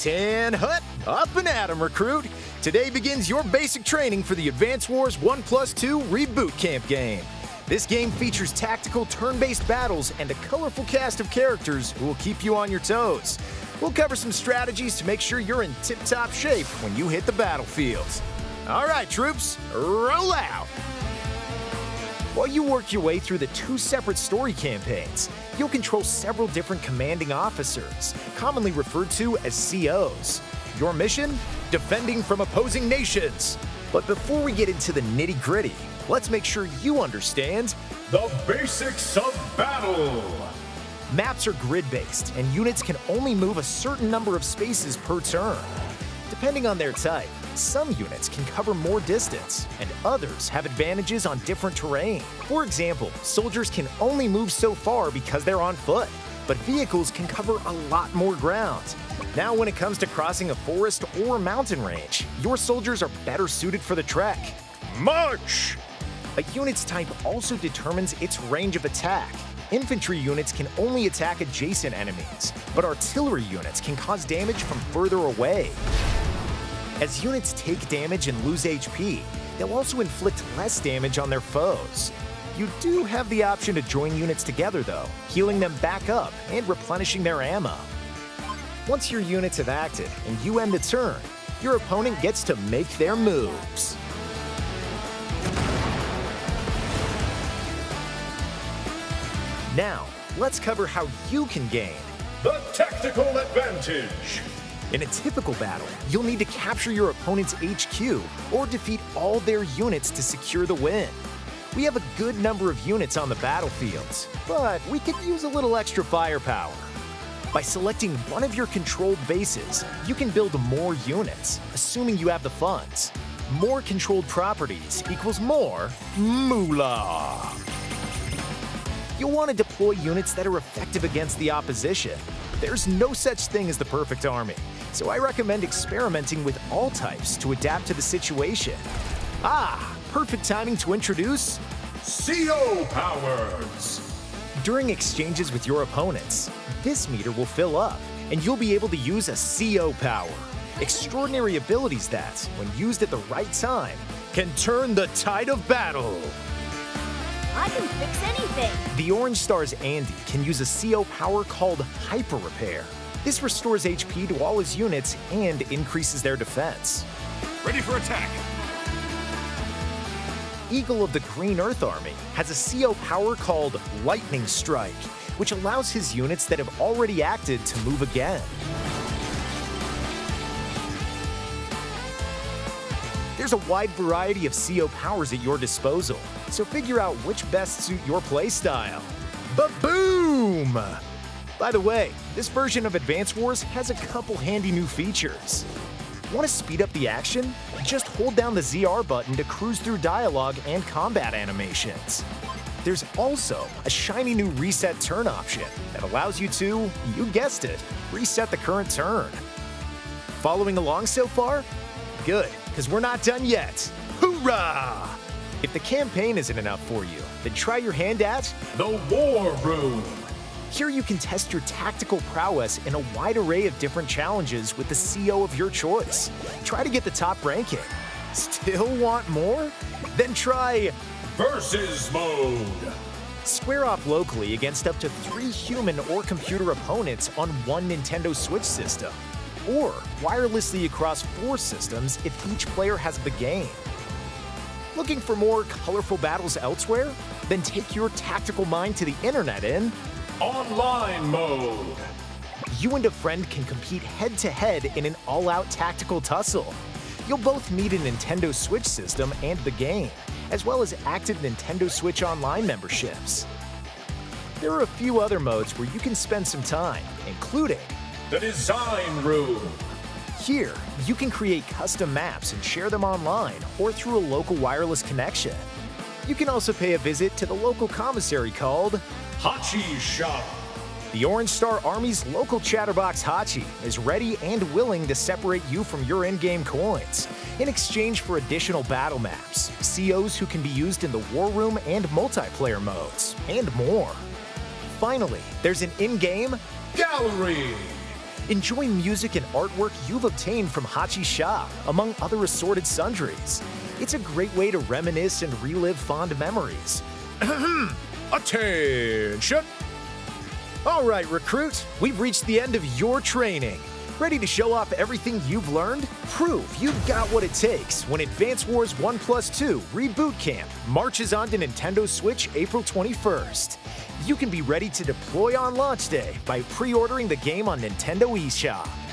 right, and hut, up and at 'em, recruit. Today begins your basic training for the Advance Wars 1+2 Reboot Camp game. This game features tactical turn-based battles and a colorful cast of characters who will keep you on your toes. We'll cover some strategies to make sure you're in tip-top shape when you hit the battlefield. All right, troops, roll out! While you work your way through the 2 separate story campaigns, you'll control several different commanding officers, commonly referred to as COs. Your mission? Defending from opposing nations. But before we get into the nitty-gritty, let's make sure you understand the basics of battle. Maps are grid-based, and units can only move a certain number of spaces per turn. Depending on their type, some units can cover more distance, and others have advantages on different terrain. For example, soldiers can only move so far because they're on foot, but vehicles can cover a lot more ground. Now, when it comes to crossing a forest or mountain range, your soldiers are better suited for the trek. March! A unit's type also determines its range of attack. Infantry units can only attack adjacent enemies, but artillery units can cause damage from further away. As units take damage and lose HP, they'll also inflict less damage on their foes. You do have the option to join units together though, healing them back up and replenishing their ammo. Once your units have acted and you end the turn, your opponent gets to make their moves. Now, let's cover how you can gain the tactical advantage. In a typical battle, you'll need to capture your opponent's HQ or defeat all their units to secure the win. We have a good number of units on the battlefield, but we could use a little extra firepower. By selecting one of your controlled bases, you can build more units, assuming you have the funds. More controlled properties equals more moolah. You'll want to deploy units that are effective against the opposition. There's no such thing as the perfect army, so I recommend experimenting with all types to adapt to the situation. Perfect timing to introduce CO powers. During exchanges with your opponents, this meter will fill up, and you'll be able to use a CO power. Extraordinary abilities that, when used at the right time, can turn the tide of battle. I can fix anything. The Orange Star's Andy can use a CO power called Hyper Repair. This restores HP to all his units and increases their defense. Ready for attack. Eagle of the Green Earth Army has a CO power called Lightning Strike, which allows his units that have already acted to move again. There's a wide variety of CO powers at your disposal, so figure out which best suit your playstyle. Ba-boom! By the way, this version of Advance Wars has a couple handy new features. Want to speed up the action? Just hold down the ZR button to cruise through dialogue and combat animations. There's also a shiny new reset turn option that allows you to, you guessed it, reset the current turn. Following along so far? Good, because we're not done yet. Hoorah! If the campaign isn't enough for you, then try your hand at the War Room. Here you can test your tactical prowess in a wide array of different challenges with the CO of your choice. Try to get the top ranking. Still want more? Then try Versus Mode. Square off locally against up to 3 human or computer opponents on one Nintendo Switch system, or wirelessly across 4 systems if each player has the game. Looking for more colorful battles elsewhere? Then take your tactical mind to the internet in Online Mode. You and a friend can compete head-to-head in an all-out tactical tussle. You'll both need a Nintendo Switch system and the game, as well as active Nintendo Switch Online memberships. There are a few other modes where you can spend some time, including the Design Room. Here, you can create custom maps and share them online or through a local wireless connection. You can also pay a visit to the local commissary called Hachi Shop. The Orange Star Army's local chatterbox Hachi is ready and willing to separate you from your in-game coins in exchange for additional battle maps, COs who can be used in the War Room and multiplayer modes, and more. Finally, there's an in-game gallery. Enjoy music and artwork you've obtained from Hachi Shop, among other assorted sundries. It's a great way to reminisce and relive fond memories. Attention! All right, recruit, we've reached the end of your training. Ready to show off everything you've learned? Prove you've got what it takes when Advance Wars 1+2 Reboot Camp marches on to Nintendo Switch April 21st. You can be ready to deploy on launch day by pre-ordering the game on Nintendo eShop.